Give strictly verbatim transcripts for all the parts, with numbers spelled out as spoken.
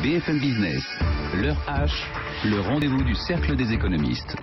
B F M Business, l'heure H, le rendez-vous du Cercle des économistes.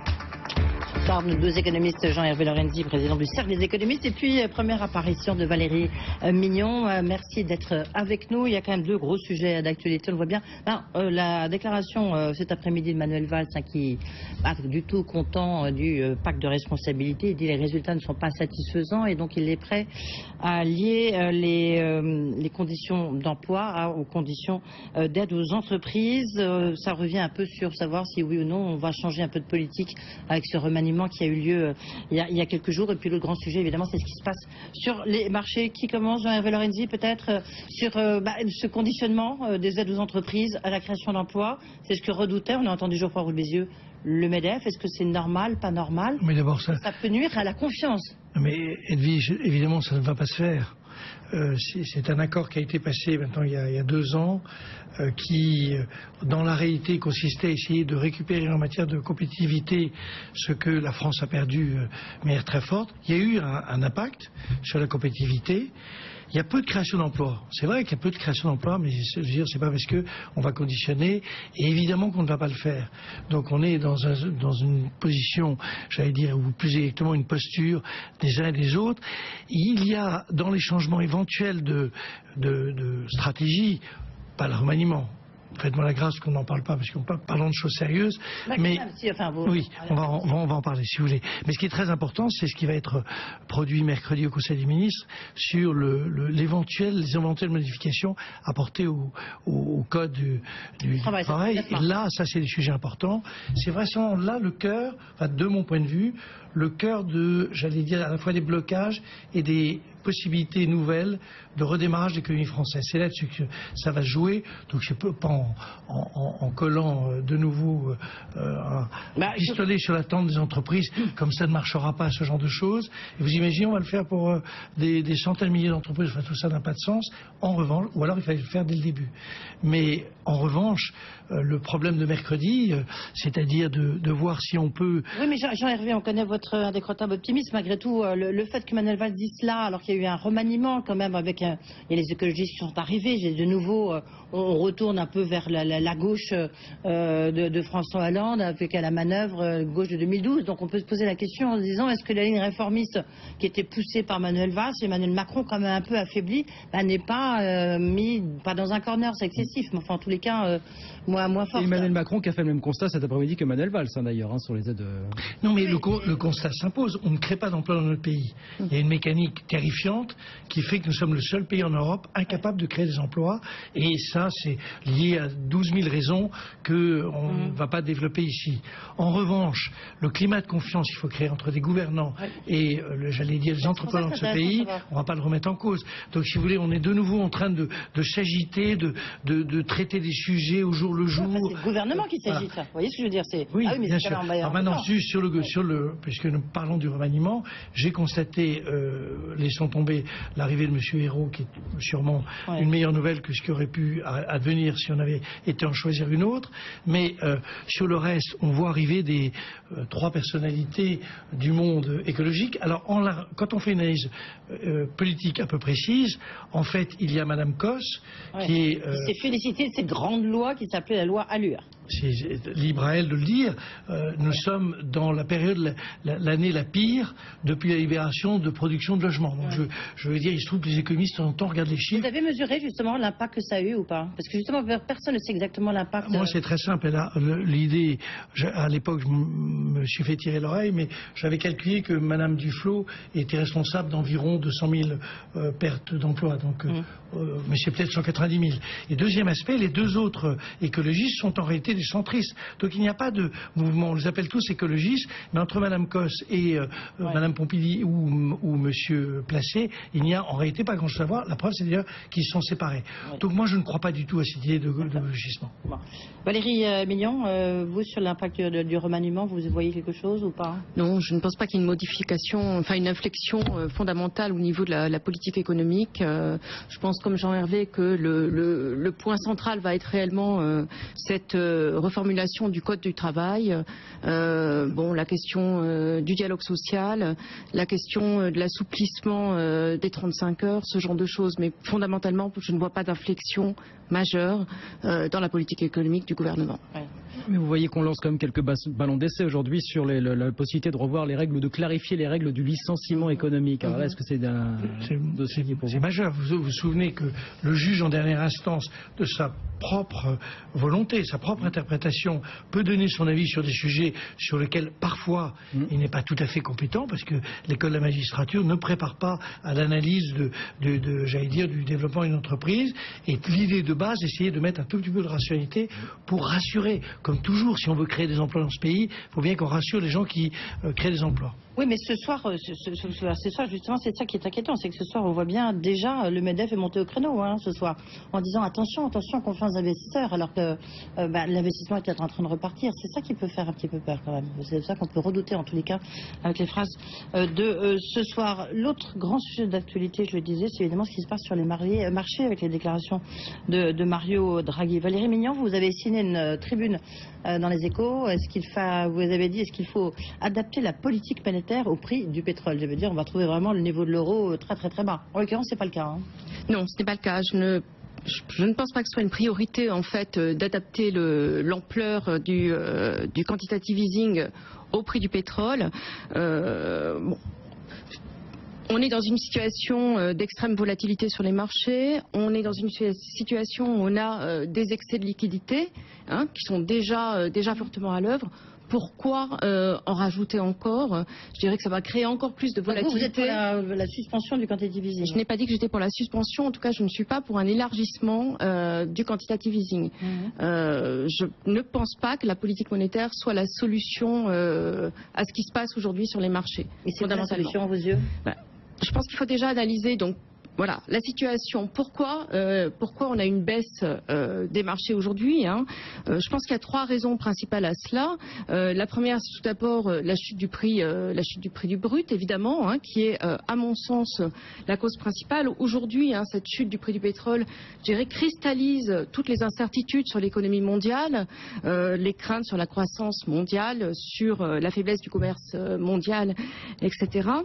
Par nos deux économistes, Jean-Hervé Lorenzi, président du Cercle des économistes, et puis euh, première apparition de Valérie euh, Mignon. Euh, merci d'être avec nous. Il y a quand même deux gros sujets d'actualité, on le voit bien. Ben, euh, la déclaration euh, cet après-midi de Manuel Valls, hein, qui n'est pas du tout content euh, du euh, pacte de responsabilité. Il dit que les résultats ne sont pas satisfaisants et donc il est prêt à lier euh, les, euh, les conditions d'emploi hein, aux conditions euh, d'aide aux entreprises. Euh, ça revient un peu sur savoir si oui ou non on va changer un peu de politique avec ce remaniement qui a eu lieu euh, il, y a, il y a quelques jours. Et puis le grand sujet, évidemment, c'est ce qui se passe sur les marchés. Qui commence, Jean-Hervé Lorenzi, peut-être euh, sur euh, bah, ce conditionnement euh, des aides aux entreprises à la création d'emplois. C'est ce que redoutait, on a entendu Geoffroy Roux de Bézieux, le MEDEF. Est-ce que c'est normal, pas normal? Mais d'abord, ça... ça peut nuire à la confiance. Mais Edwige, évidemment, ça ne va pas se faire. Euh, c'est un accord qui a été passé maintenant il y a, il y a deux ans, euh, qui, euh, dans la réalité, consistait à essayer de récupérer en matière de compétitivité ce que la France a perdu euh, de manière très forte. Il y a eu un, un impact sur la compétitivité. Il y a peu de création d'emplois. C'est vrai qu'il y a peu de création d'emplois, mais je veux dire, c'est pas parce que on va conditionner, et évidemment qu'on ne va pas le faire. Donc on est dans, un, dans une position, j'allais dire, ou plus exactement une posture des uns et des autres. Il y a dans les changements éventuels de, de, de stratégie, pas le remaniement. Faites-moi la grâce qu'on n'en parle pas, parce qu'on parle parlons de choses sérieuses. Mais si, enfin, vous... oui, on va, on, va, on va en parler si vous voulez. Mais ce qui est très important, c'est ce qui va être produit mercredi au Conseil des ministres sur le, le, l'éventuel, les éventuelles modifications apportées au, au, au code du, du travail. travail. Et là, ça c'est des sujets importants. C'est vraiment là le cœur, enfin, de mon point de vue, le cœur de, j'allais dire, à la fois des blocages et des possibilités nouvelles de redémarrage de l'économie française. C'est là-dessus que ça va jouer. Donc je ne peux pas en, en, en collant de nouveau euh, un bah, pistolet je... sur la tente des entreprises, comme ça ne marchera pas, ce genre de choses. Et vous imaginez, on va le faire pour euh, des, des centaines de milliers d'entreprises. Enfin, tout ça n'a pas de sens. En revanche, ou alors il fallait le faire dès le début. Mais en revanche, euh, le problème de mercredi, euh, c'est-à-dire de, de voir si on peut... Oui, mais Jean-Hervé, on connaît votre indécrottable optimisme. Malgré tout, euh, le, le fait que Manuel Valls dise cela, alors qu'il y a eu un remaniement quand même avec un... il y a les écologistes qui sont arrivés, j'ai de nouveau, euh, on retourne un peu vers la, la, la gauche euh, de, de François Hollande avec la manœuvre euh, gauche de deux mille douze. Donc on peut se poser la question en se disant, est-ce que la ligne réformiste qui était poussée par Manuel Valls et Emmanuel Macron, quand même un peu affaibli, bah, n'est pas euh, mis, pas dans un corner, c'est excessif, mais enfin en tous les cas, euh, moins, moins fort. Et Emmanuel Macron qui a fait le même constat cet après-midi que Manuel Valls, hein, d'ailleurs, hein, sur les aides... Euh... Non, mais oui. le, le constat s'impose. On ne crée pas d'emploi dans notre pays. Il y a une mécanique terrifiante qui fait que nous sommes le seul pays en Europe incapable de créer des emplois. Et ça, c'est lié à douze mille raisons qu'on ne mmh. va pas développer ici. En revanche, le climat de confiance qu'il faut créer entre des gouvernants ouais. et, euh, j'allais dire, les entrepreneurs de ce pays, on ne va pas le remettre en cause. Donc, si vous voulez, on est de nouveau en train de, de s'agiter, de, de, de traiter des sujets au jour le jour. Ouais, c'est le gouvernement qui s'agite. Voilà. Vous voyez ce que je veux dire? Oui, ah oui, mais bien sûr. Alors maintenant, juste sur le, ouais. sur le, puisque nous parlons du remaniement, j'ai constaté, euh, laissons tomber l'arrivée de M. Hérault, qui est sûrement ouais. une meilleure nouvelle que ce qui aurait pu advenir si on avait été en choisir une autre. Mais euh, sur le reste, on voit arriver des euh, trois personnalités du monde écologique. Alors, en la, quand on fait une analyse euh, politique un peu précise, en fait, il y a Mme Cosse, ouais. qui est... Euh, qui s'est félicitée de cette grande loi qui s'appelait la loi Allure. C'est libre à elle de le dire. Euh, nous ouais. sommes dans la période, l'année la, la pire depuis la libération de production de logements. Donc ouais. je, je veux dire, il se trouve que les économistes en temps regardent les chiffres. Vous avez mesuré justement l'impact que ça a eu ou pas? Parce que justement, personne ne sait exactement l'impact. Moi, c'est très simple. L'idée, à l'époque, je me suis fait tirer l'oreille, mais j'avais calculé que Mme Duflot était responsable d'environ deux cent mille euh, pertes d'emplois. Donc, mmh. euh, mais c'est peut-être cent quatre-vingt-dix mille. Et deuxième aspect, les deux autres écologistes sont en réalité des centristes. Donc il n'y a pas de mouvement, on les appelle tous écologistes, mais entre Mme Cosse et euh, ouais. Mme Pompili ou, ou M. Placé, il n'y a en réalité pas grand-chose à voir. La preuve, c'est d'ailleurs qu'ils sont séparés. Ouais. Donc moi, je ne crois pas du tout à cette idée de d'écologissement. Bon. Valérie euh, Mignon, euh, vous, sur l'impact du, du remaniement, vous voyez quelque chose ou pas? Non, je ne pense pas qu'il y ait une modification, enfin une inflexion euh, fondamentale au niveau de la, la politique économique. Euh, je pense, comme Jean-Hervé, que le, le, le point central va être réellement euh, cette... Euh, euh, reformulation du code du travail, euh, bon, la question euh, du dialogue social, la question euh, de l'assouplissement euh, des trente-cinq heures, ce genre de choses. Mais fondamentalement, je ne vois pas d'inflexion majeure euh, dans la politique économique du gouvernement. Ouais. Mais vous voyez qu'on lance quand même quelques ballons d'essai aujourd'hui sur les, la, la possibilité de revoir les règles ou de clarifier les règles du licenciement économique. Alors là, est-ce que c'est un dossier qui est pour vous ? C'est majeur. Vous vous souvenez que le juge en dernière instance, de sa propre volonté, sa propre interprétation, peut donner son avis sur des sujets sur lesquels parfois mmh. il n'est pas tout à fait compétent, parce que l'école de la magistrature ne prépare pas à l'analyse de, de, de j'allais dire, du développement d'une entreprise. Et l'idée de base, essayer de mettre un tout petit peu de rationalité pour rassurer. Comme toujours, si on veut créer des emplois dans ce pays, il faut bien qu'on rassure les gens qui euh, créent des emplois. Oui, mais ce soir, ce, ce, ce, ce soir justement, c'est ça qui est inquiétant, c'est que ce soir, on voit bien déjà le MEDEF est monté au créneau, hein, ce soir, en disant attention, attention, confiance d'investisseurs, alors que euh, bah, l'investissement est peut-être en train de repartir. C'est ça qui peut faire un petit peu peur quand même. C'est ça qu'on peut redouter en tous les cas avec les phrases euh, de euh, ce soir. L'autre grand sujet d'actualité, je le disais, c'est évidemment ce qui se passe sur les marchés, marchés avec les déclarations de, de Mario Draghi. Valérie Mignon, vous avez signé une euh, tribune euh, dans les Échos. Est-ce qu'il fa... vous avez dit, est-ce qu'il faut adapter la politique monétaire au prix du pétrole? Je veux dire, on va trouver vraiment le niveau de l'euro très très très bas. En l'occurrence, c'est pas le cas. Hein. Non, ce n'est pas le cas. Je ne, je, je ne pense pas que ce soit une priorité en fait d'adapter l'ampleur du, euh, du quantitative easing au prix du pétrole. Euh, bon. On est dans une situation d'extrême volatilité sur les marchés, on est dans une situation où on a des excès de liquidité hein, qui sont déjà, déjà fortement à l'œuvre. Pourquoi euh, en rajouter encore? Je dirais que ça va créer encore plus de volatilité. Vous, vous êtes pour la, la suspension du quantitative easing? Je n'ai pas dit que j'étais pour la suspension. En tout cas, je ne suis pas pour un élargissement euh, du quantitative easing. Mmh. Euh, je ne pense pas que la politique monétaire soit la solution euh, à ce qui se passe aujourd'hui sur les marchés. Et c'est quoi la solution à vos yeux? Ben, je pense qu'il faut déjà analyser donc voilà la situation. Pourquoi, euh, pourquoi on a une baisse euh, des marchés aujourd'hui hein euh, Je pense qu'il y a trois raisons principales à cela. Euh, la première, c'est tout d'abord euh, la chute du prix, euh, la chute du prix du brut, évidemment, hein, qui est, euh, à mon sens, la cause principale. Aujourd'hui, hein, cette chute du prix du pétrole, je dirais, cristallise toutes les incertitudes sur l'économie mondiale, euh, les craintes sur la croissance mondiale, sur euh, la faiblesse du commerce mondial, et cetera.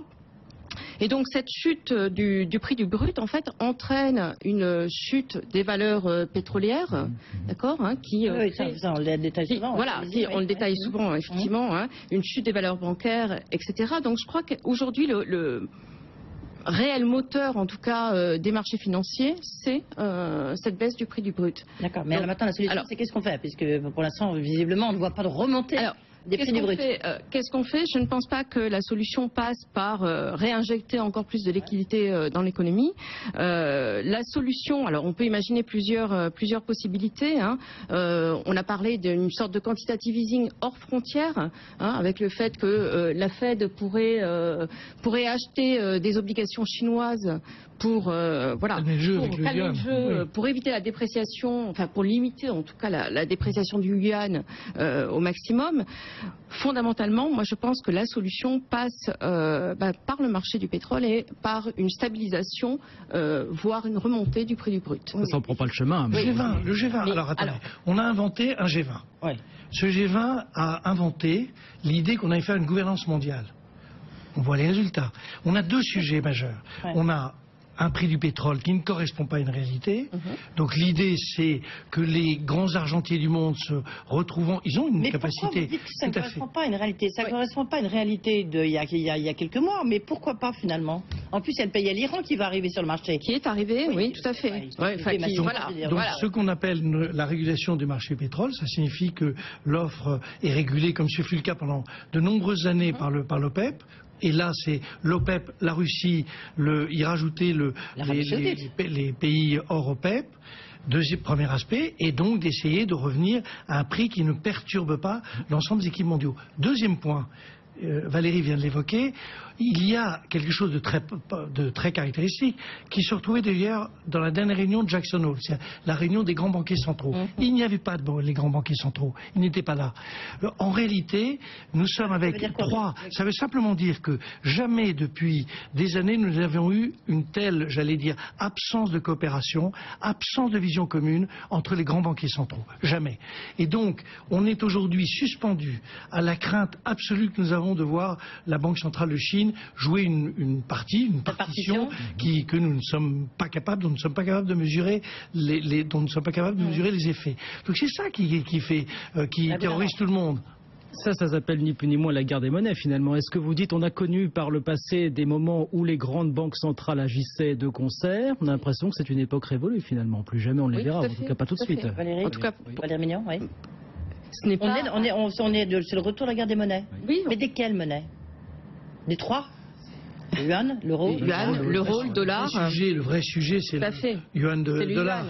Et donc cette chute du, du prix du brut en fait entraîne une chute des valeurs euh, pétrolières, mmh. d'accord, hein, qui euh, oui, ça, ça, on le détaille souvent. Voilà, qui, on le détaille oui. souvent effectivement, mmh. hein, une chute des valeurs bancaires, et cetera. Donc je crois qu'aujourd'hui le, le réel moteur, en tout cas, euh, des marchés financiers, c'est euh, cette baisse du prix du brut. D'accord. Mais donc, alors maintenant la solution, c'est qu'est-ce qu'on fait? Puisque pour l'instant, visiblement, on ne voit pas de remontée. Alors, Qu'est-ce qu'on fait, euh, qu'est-ce qu'on fait Je ne pense pas que la solution passe par euh, réinjecter encore plus de liquidités euh, dans l'économie. Euh, la solution, alors on peut imaginer plusieurs, euh, plusieurs possibilités. Hein. Euh, on a parlé d'une sorte de quantitative easing hors frontières, hein, avec le fait que euh, la Fed pourrait, euh, pourrait acheter euh, des obligations chinoises pour, euh, voilà, le jeu pour calmer le jeu, oui. pour éviter la dépréciation, enfin pour limiter en tout cas la, la dépréciation du yuan euh, au maximum. Fondamentalement, moi je pense que la solution passe euh, bah, par le marché du pétrole et par une stabilisation, euh, voire une remontée du prix du brut. Ça n'en prend pas le chemin. Mais... Le G vingt, le G vingt. Mais, alors attendez, alors... on a inventé un G vingt. Ouais. Ce G vingt a inventé l'idée qu'on allait faire une gouvernance mondiale. On voit les résultats. On a deux sujets majeurs. Ouais. On a un prix du pétrole qui ne correspond pas à une réalité. Mm-hmm. Donc l'idée, c'est que les grands argentiers du monde se retrouvent... Ils ont une mais capacité... Mais pourquoi vous dites que ça ne correspond pas à une réalité? Ça ne oui. correspond pas à une réalité d'il y, y, y a quelques mois, mais pourquoi pas finalement? En plus, il y a le pays à l'Iran qui va arriver sur le marché. Qui est arrivé, oui, oui tout à fait. Ouais, ouais, enfin, qui, donc, voilà. donc voilà. ce qu'on appelle la régulation du marché pétrole, ça signifie que l'offre est régulée, comme ce fut le cas pendant de nombreuses années mm-hmm. par le, par l'OPEP. Et là, c'est l'OPEP, la Russie, le, y rajouter le, les, les, les pays hors OPEP, deuxième, premier aspect, et donc d'essayer de revenir à un prix qui ne perturbe pas l'ensemble des équipes mondiaux. Deuxième point, euh, Valérie vient de l'évoquer, il y a quelque chose de très, de très caractéristique qui se retrouvait d'ailleurs dans la dernière réunion de Jackson Hole, c'est la réunion des grands banquiers centraux. Mmh. Il n'y avait pas de les grands banquiers centraux, ils n'étaient pas là. En réalité, nous sommes avec trois. Ça veut simplement dire que jamais depuis des années nous avons eu une telle, j'allais dire, absence de coopération, absence de vision commune entre les grands banquiers centraux. Jamais. Et donc, on est aujourd'hui suspendu à la crainte absolue que nous avons de voir la Banque centrale de Chine jouer une, une partie, une partition, qui, que nous ne sommes pas capables, dont nous ne sommes pas capables de mesurer les, les, dont nous ne sommes pas capables de mesurer les effets. Donc c'est ça qui, qui fait, euh, qui terrorise tout le monde. Ça, ça s'appelle ni plus ni moins la guerre des monnaies finalement. Est-ce que vous dites on a connu par le passé des moments où les grandes banques centrales agissaient de concert? On a l'impression que c'est une époque révolue finalement. Plus jamais on les oui, verra, en tout tout cas pas tout de suite. Valérie, en tout cas, oui. Valérie Mignon, oui. Ce n'est pas... On est, on est, on est de, c'est le retour de la guerre des monnaies. Oui. Mais des quelles monnaies? Des trois? Le yuan, l'euro, le yuan, l'euro, le dollar. Le, sujet, le vrai sujet, c'est le yuan de le dollar.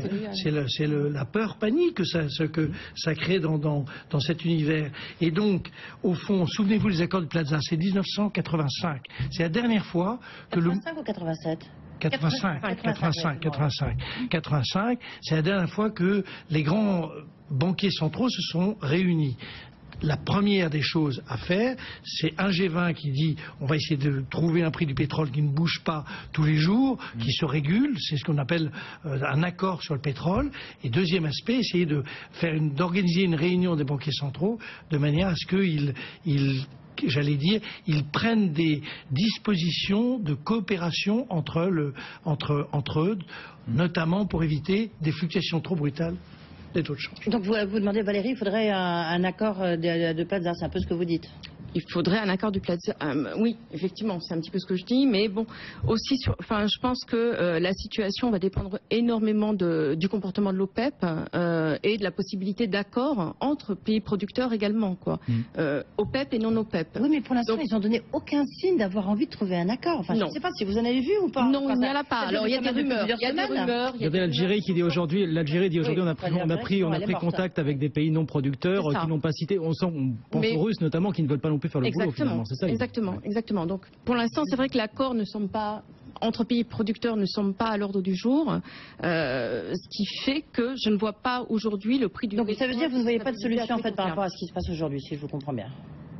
C'est la peur panique que ça, ce que ça crée dans, dans, dans cet univers. Et donc, au fond, souvenez-vous des accords de Plaza, c'est mille neuf cent quatre-vingt-cinq. C'est la dernière fois que le... quatre-vingt-cinq ou quatre-vingt-sept? quatre-vingt-cinq, quatre-vingt-cinq, quatre-vingt-cinq, quatre-vingt-cinq, c'est la dernière fois que les grands banquiers centraux se sont réunis. La première des choses à faire, c'est un G vingt qui dit on va essayer de trouver un prix du pétrole qui ne bouge pas tous les jours, mmh. qui se régule, c'est ce qu'on appelle euh, un accord sur le pétrole. Et deuxième aspect, essayer de faire une, d'organiser une réunion des banquiers centraux de manière à ce qu'ils ils, j'allais dire, ils prennent des dispositions de coopération entre, le, entre, entre eux, notamment pour éviter des fluctuations trop brutales des taux de change. Donc vous, vous demandez, Valérie, il faudrait un, un accord de, de Plaza, c'est un peu ce que vous dites. Il faudrait un accord du Plaza. Euh, oui, effectivement, c'est un petit peu ce que je dis, mais bon, aussi, sur, enfin, je pense que euh, la situation va dépendre énormément de, du comportement de l'OPEP euh, et de la possibilité d'accord entre pays producteurs également, quoi. Mm. Euh, OPEP et non OPEP. Oui, mais pour l'instant, ils n'ont donné aucun signe d'avoir envie de trouver un accord. Enfin, non. Je ne sais pas si vous en avez vu ou pas. Non, il n'y en a pas. Alors, il y a des rumeurs. Il y a des rumeurs. Il y avait l'Algérie qui dit aujourd'hui, l'Algérie dit aujourd'hui, on a pris, on a pris, on a pris contact avec des pays non producteurs qui n'ont pas cité. On, sent, on pense mais... aux Russes notamment qui ne veulent pas non plus faire le exactement, boulot. C'est ça, exactement, exactement. Donc, pour l'instant, c'est vrai que l'accord ne semble pas entre pays producteurs ne semble pas à l'ordre du jour, euh, ce qui fait que je ne vois pas aujourd'hui le prix du. Donc, ça veut dire que vous ne voyez pas de solution en fait par rapport à ce qui se passe aujourd'hui, si je vous comprends bien.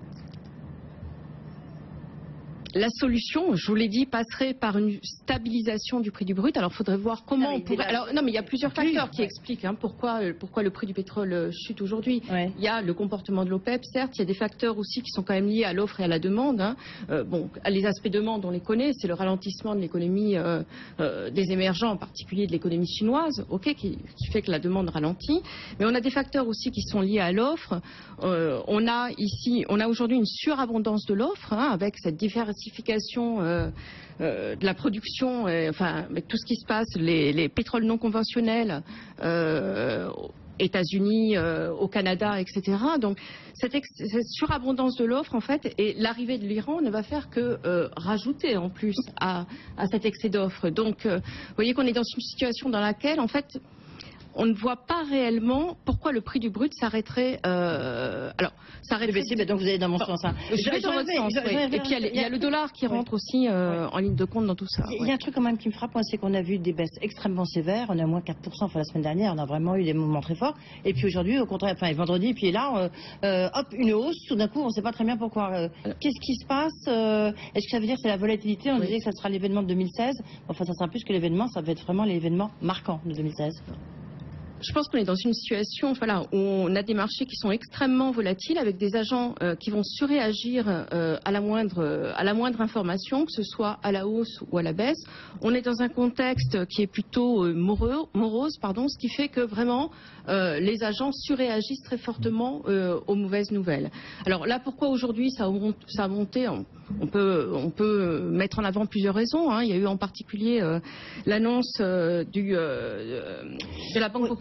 La solution, je vous l'ai dit, passerait par une stabilisation du prix du brut. Alors, il faudrait voir comment on pourrait... Alors, non, mais il y a plusieurs facteurs qui expliquent hein, pourquoi, pourquoi le prix du pétrole chute aujourd'hui. Ouais. Il y a le comportement de l'OPEP, certes. Il y a des facteurs aussi qui sont quand même liés à l'offre et à la demande. Hein. Euh, bon, les aspects demande, on les connaît. C'est le ralentissement de l'économie euh, euh, des émergents, en particulier de l'économie chinoise, ok, qui, qui fait que la demande ralentit. Mais on a des facteurs aussi qui sont liés à l'offre. Euh, on a ici, on a aujourd'hui une surabondance de l'offre, hein, avec cette diversification Euh, euh, de la production, euh, enfin, avec tout ce qui se passe, les, les pétroles non conventionnels, euh, aux États-Unis, euh, au Canada, et cetera. Donc, cette, ex cette surabondance de l'offre, en fait, et l'arrivée de l'Iran ne va faire que euh, rajouter en plus à, à cet excès d'offre. Donc, euh, vous voyez qu'on est dans une situation dans laquelle, en fait, on ne voit pas réellement pourquoi le prix du brut s'arrêterait. Euh, alors, s'arrêterait. De... Donc vous allez dans mon sens. Hein. Je vais dans votre sens. Oui. Et puis il y, y a le dollar qui rentre oui. aussi euh, oui. en ligne de compte dans tout ça. Il y a un truc quand même qui me frappe, c'est qu'on a vu des baisses extrêmement sévères. On a moins quatre pour cent enfin, la semaine dernière. On a vraiment eu des moments très forts. Et puis aujourd'hui, au contraire, enfin vendredi, puis là, euh, euh, hop, une hausse. Tout d'un coup, on ne sait pas très bien pourquoi. Euh, Qu'est-ce qui se passe euh, Est-ce que ça veut dire que c'est la volatilité? On oui. disait que ça sera l'événement de deux mille seize. Enfin, ça sera plus que l'événement. Ça va être vraiment l'événement marquant de deux mille seize. Je pense qu'on est dans une situation voilà, où on a des marchés qui sont extrêmement volatiles avec des agents euh, qui vont surréagir euh, à, la moindre, euh, à la moindre information, que ce soit à la hausse ou à la baisse. On est dans un contexte qui est plutôt euh, moreux, morose, pardon, ce qui fait que vraiment euh, les agents surréagissent très fortement euh, aux mauvaises nouvelles. Alors là, pourquoi aujourd'hui ça, ça a monté on, on, peut, on peut mettre en avant plusieurs raisons. Hein. Il y a eu en particulier euh, l'annonce euh, du, euh, de la Banque populaire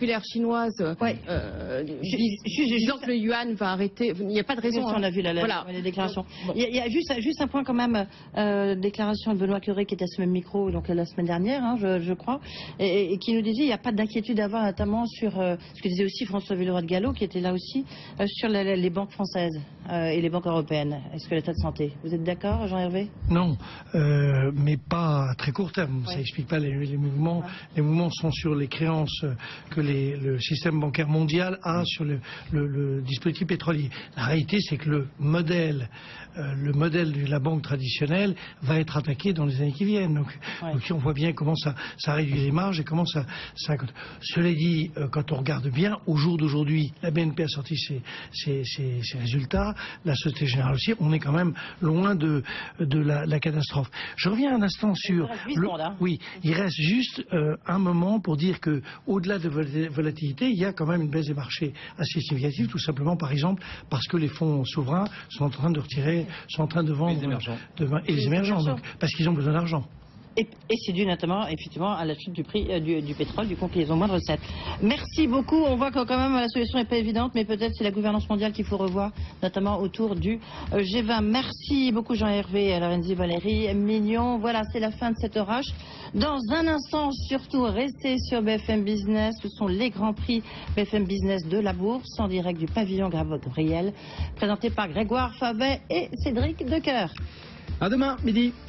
populaire chinoise Ouais. euh, Je- dis- je- je- disant que le yuan va arrêter. Il n'y a pas de raison. On a vu la, la, Voilà. la déclaration. Bon. Il y a, il y a juste, juste un point quand même, euh, déclaration de Benoît Cœuré qui était à ce même micro donc la semaine dernière, hein, je, je crois, et, et qui nous disait il n'y a pas d'inquiétude à avoir notamment sur euh, ce que disait aussi François Villeroy de Gallo qui était là aussi euh, sur la, la, les banques françaises euh, et les banques européennes. Est-ce que l'état de santé, vous êtes d'accord, Jean-Hervé? Non, euh, mais pas à très court terme. Ouais. Ça n'explique pas les, les mouvements. Ouais. Les mouvements sont sur les créances que les, le système bancaire mondial a sur le, le, le dispositif pétrolier. La réalité, c'est que le modèle, euh, le modèle de la banque traditionnelle va être attaqué dans les années qui viennent. Donc, Ouais. donc on voit bien comment ça, ça réduit les marges et comment ça... ça... Cela dit, euh, quand on regarde bien, au jour d'aujourd'hui, la B N P a sorti ses, ses, ses, ses résultats, la Société Générale aussi, on est quand même loin de, de la, la catastrophe. Je reviens un instant sur... Il reste huit le- secondes, hein. Oui, il reste juste euh, un moment pour dire que au-delà de vol- volatilité, il y a quand même une baisse des marchés assez significative, tout simplement, par exemple, parce que les fonds souverains sont en train de retirer, sont en train de vendre... Les émergents. de- et les Les émergents, émergents. donc, parce qu'ils ont besoin d'argent. Et, et c'est dû notamment, effectivement, à la chute du prix euh, du, du pétrole, du coup, qu'ils ont moins de recettes. Merci beaucoup. On voit que quand même la solution n'est pas évidente, mais peut-être c'est la gouvernance mondiale qu'il faut revoir, notamment autour du euh, G vingt. Merci beaucoup Jean-Hervé, Lorenzi, Valérie, Mignon. Voilà, c'est la fin de cette orage. Dans un instant, surtout, restez sur B F M Business. Ce sont les grands prix B F M Business de la Bourse, en direct du pavillon Gabriel, présenté par Grégoire Fabet et Cédric Decoeur. À demain, midi.